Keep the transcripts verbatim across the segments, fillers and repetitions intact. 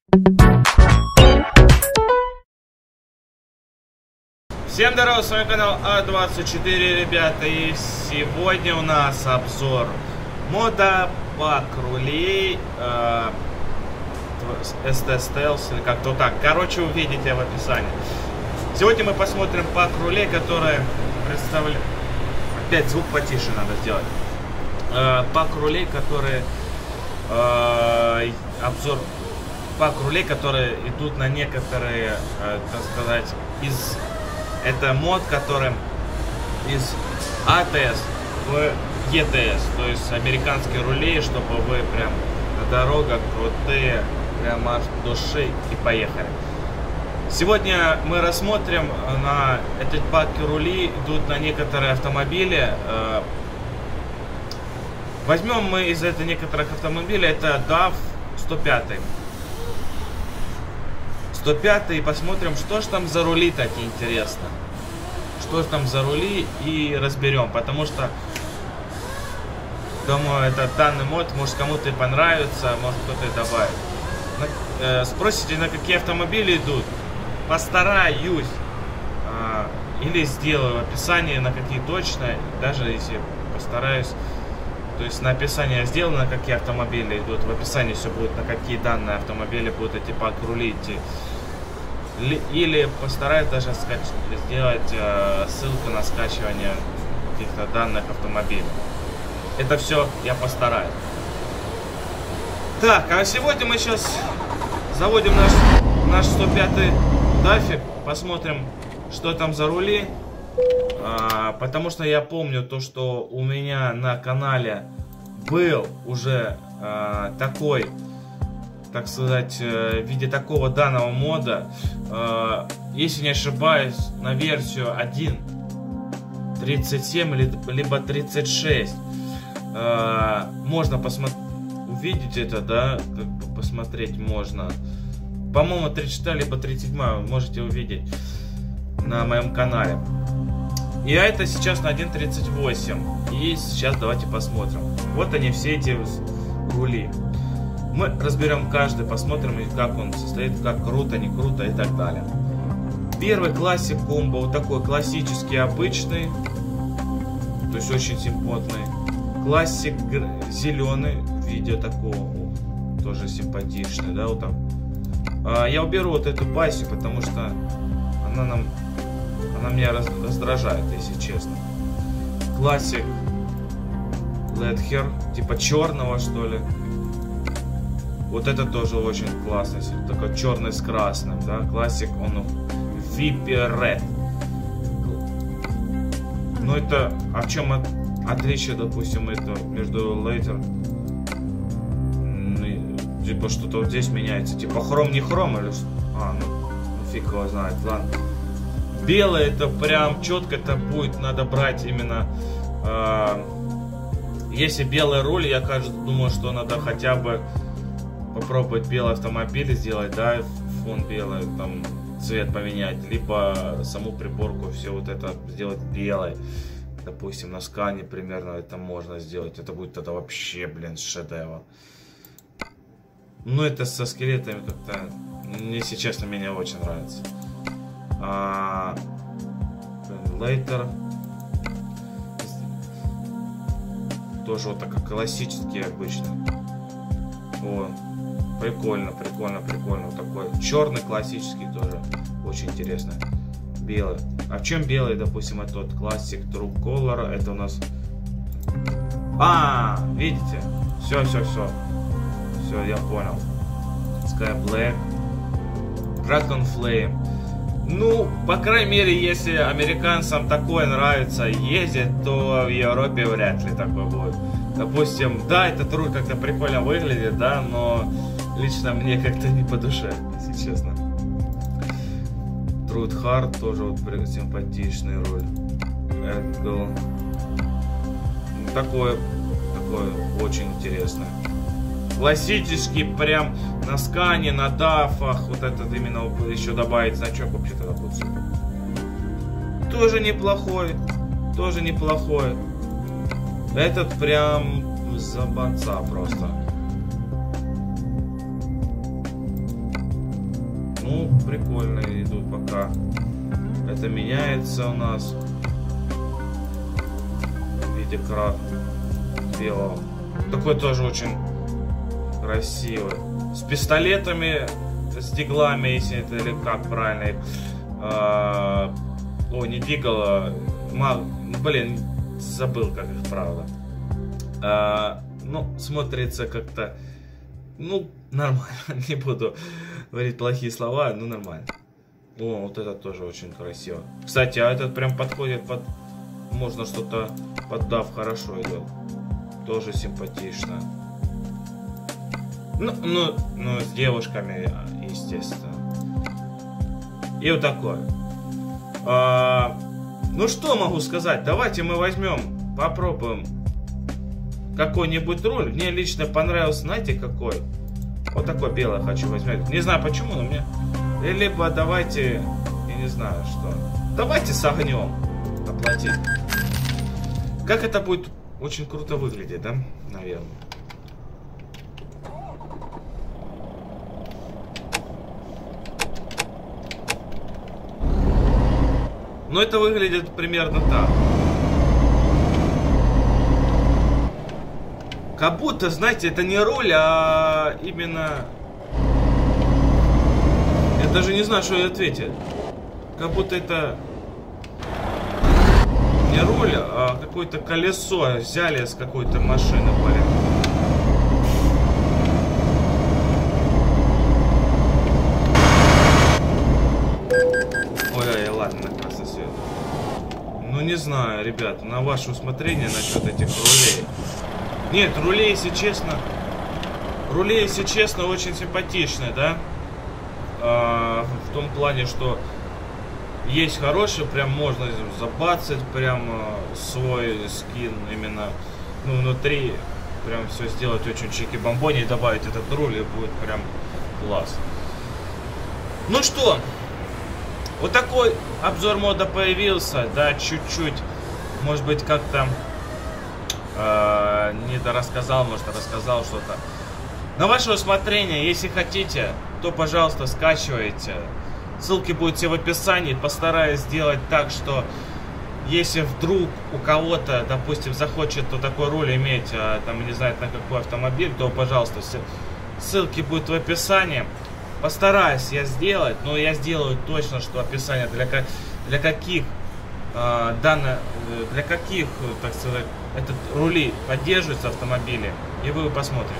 Всем здорова, с вами канал А двадцать четыре, ребята, и сегодня у нас обзор мода пак рулей э, эс ти Stealth, или как-то так, короче, увидите в описании. Сегодня мы посмотрим пак рулей, которые представляют, опять звук потише надо сделать, э, пак рулей, которые, э, обзор пак рулей, которые идут на некоторые, э, так сказать, из... Это мод, который из а тэ эс в е тэ эс, то есть американские рули, чтобы вы прям на дорогах крутые, прям аж души и поехали. Сегодня мы рассмотрим на этот пак рули, идут на некоторые автомобили. Возьмем мы из этого некоторых автомобилей, это даф сто пять. сто пять, и посмотрим, что же там за рули такие, интересно. Что же там за рули, и разберем, потому что, думаю, этот данный мод, может, кому-то и понравится, может, кто-то и добавит. На, э, спросите, на какие автомобили идут? Постараюсь, э, или сделаю в описании, на какие точно, даже если постараюсь. То есть на описание сделано, на какие автомобили идут, в описании все будет, на какие данные автомобили будут эти пак рули идти. Или постараюсь даже сделать э, ссылку на скачивание каких-то данных автомобилей. Это все я постараюсь. Так, а сегодня мы сейчас заводим наш, наш сто пятый дафик, посмотрим, что там за рули. А, потому что я помню то, что у меня на канале был уже а, такой, так сказать, в виде такого данного мода, а, если не ошибаюсь, на версию один точка тридцать семь либо тридцать шесть. А, можно посмотреть, увидеть это, да, как бы посмотреть можно. По-моему, тридцать шесть либо тридцать семь можете увидеть на моем канале. И это сейчас на один точка тридцать восемь. И сейчас давайте посмотрим. Вот они, все эти рули. Мы разберем каждый, посмотрим, как он состоит, как круто, не круто и так далее. Первый классик комбо, вот такой классический, обычный. То есть очень симпотный. Классик зеленый, в виде такого, тоже симпатичный, да, вот так. А, я уберу вот эту баси, потому что она нам... Она меня раздражает, если честно. Классик Ледхер, типа черного, что ли. Вот это тоже очень классно, такой черный с красным, да. Классик, он Viper Red. Ну это, а в чем от, отличие, допустим, это между Лейдер? Ну, типа что-то вот здесь меняется, типа хром не хром или что? А, ну, ну фиг его знает, ладно. Белый, это прям четко, это будет надо брать именно, э, если белый руль, я, кажется, думаю, что надо хотя бы попробовать белый автомобиль сделать, да, фон белый, там цвет поменять, либо саму приборку все вот это сделать белой, допустим, на скане примерно это можно сделать, это будет тогда вообще, блин, шедевр. Ну это со скелетами как-то, если честно, мне очень нравится. А, Later тоже вот так классический обычно. О, прикольно, прикольно, прикольно. Вот такой черный классический тоже очень интересно. Белый. А в чем белый, допустим, это вот классик True Color, это у нас. А, видите? Все, все, все. Все, я понял. Sky Black, Dragon Flame. Ну, по крайней мере, если американцам такое нравится ездить, то в Европе вряд ли такое будет. Допустим, да, этот руль как-то прикольно выглядит, да, но лично мне как-то не по душе, если честно. Truth Hard тоже вот симпатичный руль. Эдгл. Такое, такое очень интересное. Классический, прям на скане, на дафах. Вот этот именно еще добавить значок, вообще тогда будет супер. Тоже неплохой. Тоже неплохой. Этот прям за банца просто. Ну, прикольно идут пока. Это меняется у нас. В виде крат белого. Такой тоже очень красивый. С пистолетами, с диглами, если это или как правильно. А, ой, не дигл, а, маг, блин, забыл, как их правда. А, ну, смотрится как-то, ну, нормально. Не буду говорить плохие слова, но нормально. О, вот это тоже очень красиво. Кстати, а этот прям подходит под... Можно что-то поддав, хорошо идет. Тоже симпатично. Ну, ну, ну, с девушками, естественно. И вот такое. А, ну, что могу сказать? Давайте мы возьмем, попробуем какой-нибудь руль. Мне лично понравился, знаете, какой? Вот такой белый хочу возьмем. Не знаю почему, но мне... Либо давайте, я не знаю что. Давайте с огнем оплатить. Как это будет очень круто выглядеть, да? Наверное. Но это выглядит примерно так. Как будто, знаете, это не руль, а именно... Я даже не знаю, что я ответил. Как будто это не руль, а какое-то колесо взяли с какой-то машины, блин. Ой, ой, ладно, на красный свет. Ну не знаю, ребят, на ваше усмотрение насчет этих рулей. Нет, рули, если честно, рули, если честно, очень симпатичные, да? А, в том плане, что есть хорошие, прям можно забацать, прям свой скин именно, ну, внутри, прям все сделать очень чики-бомбони и добавить этот руль, и будет прям класс. Ну что, вот такой обзор мода появился, да, чуть-чуть, может быть, как-то э, не дорассказал, может, рассказал что-то. На ваше усмотрение, если хотите, то, пожалуйста, скачивайте. Ссылки будут все в описании. Постараюсь сделать так, что если вдруг у кого-то, допустим, захочет вот такой руль иметь, а, там, не знает на какой автомобиль, то, пожалуйста, все ссылки будут в описании. Постараюсь я сделать, но я сделаю точно, что описание для, для каких э, данных, для каких, так сказать, этот рули поддерживаются автомобили, и вы посмотрите.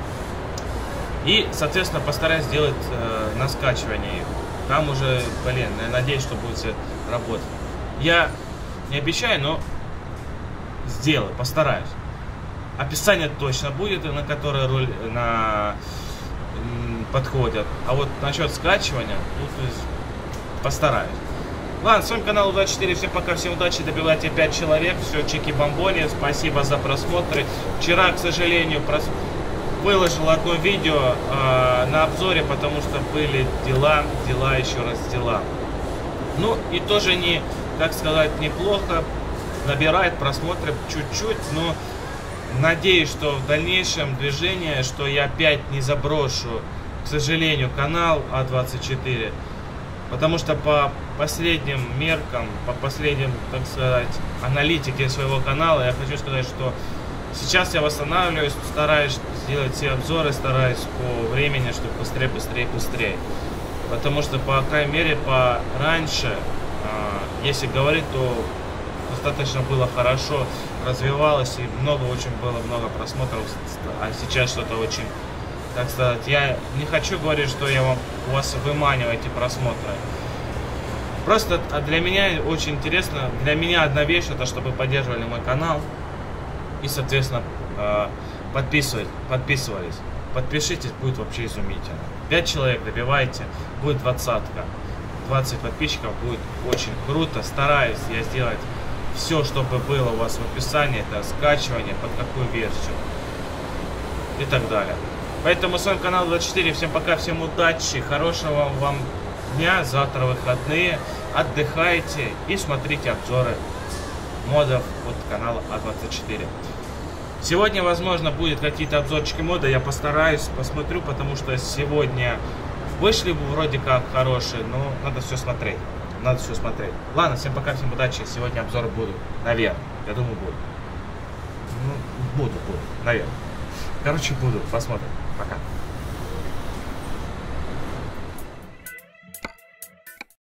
И, соответственно, постараюсь сделать э, на скачивание их. Там уже, блин, я надеюсь, что будет все работать. Я не обещаю, но сделаю, постараюсь. Описание точно будет, на которое руль на подходят. А вот насчет скачивания, тут постараюсь. Ладно, с вами канал У двадцать четыре. Всем пока, всем удачи, добивайте пять человек. Все, чики-бомбони. Спасибо за просмотры. Вчера, к сожалению, прос... выложил одно видео э, на обзоре, потому что были дела, дела, еще раз дела. Ну, и тоже не, так сказать, неплохо. Набирает просмотры чуть-чуть, но надеюсь, что в дальнейшем движении, что я опять не заброшу, к сожалению, канал А двадцать четыре. Потому что по последним меркам, по последним, так сказать, аналитике своего канала, я хочу сказать, что сейчас я восстанавливаюсь, стараюсь сделать все обзоры, стараюсь по времени, чтобы быстрее, быстрее, быстрее. Потому что, по крайней мере, по раньше, если говорить, то достаточно было хорошо, развивалось, и много очень было, много просмотров, а сейчас что-то очень, так сказать, я не хочу говорить, что я вам, у вас выманиваю эти просмотры. Просто для меня очень интересно, для меня одна вещь, это чтобы поддерживали мой канал и, соответственно, подписывались, подписывались. Подпишитесь, будет вообще изумительно. пять человек добивайте, будет двадцатка. двадцать подписчиков, будет очень круто. Стараюсь я сделать все, чтобы было у вас в описании, это скачивание, под какую версию и так далее. Поэтому с вами канал двадцать четыре. Всем пока, всем удачи, хорошего вам дня, завтра выходные. Отдыхайте и смотрите обзоры модов от канала А двадцать четыре. Сегодня, возможно, будет какие-то обзорчики мода, я постараюсь, посмотрю, потому что сегодня Вышли бы вроде как хорошие, но надо все смотреть. Надо все смотреть. Ладно, всем пока, всем удачи. Сегодня обзоры будут. Наверное. Я думаю, будут. Ну, буду, буду. Наверное. Короче, буду. Посмотрим. Пока.